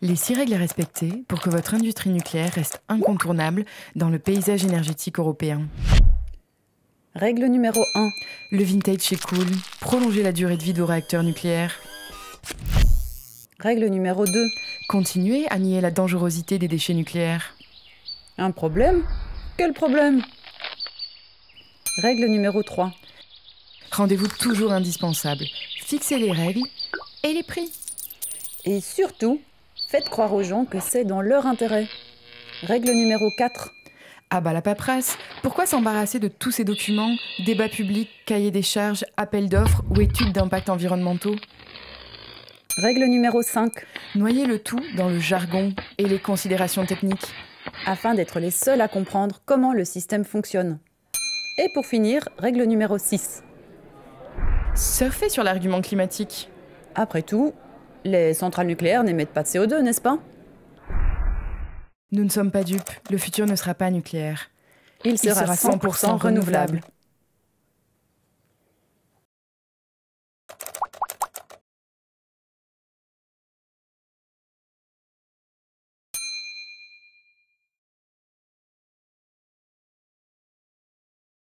Les 6 règles à respecter pour que votre industrie nucléaire reste incontournable dans le paysage énergétique européen. Règle numéro 1. Le vintage est cool. Prolonger la durée de vie de vos réacteurs nucléaires. Règle numéro 2. Continuez à nier la dangerosité des déchets nucléaires. Un problème? Quel problème? Règle numéro 3. Rendez-vous toujours indispensable. Fixez les règles et les prix. Et surtout, faites croire aux gens que c'est dans leur intérêt. Règle numéro 4. Ah bah la paperasse, pourquoi s'embarrasser de tous ces documents, débats publics, cahiers des charges, appels d'offres ou études d'impact environnementaux? Règle numéro 5. Noyez le tout dans le jargon et les considérations techniques. Afin d'être les seuls à comprendre comment le système fonctionne. Et pour finir, règle numéro 6. Surfez sur l'argument climatique. Après tout, les centrales nucléaires n'émettent pas de CO2, n'est-ce pas? Nous ne sommes pas dupes, le futur ne sera pas nucléaire. Il sera 100% renouvelable.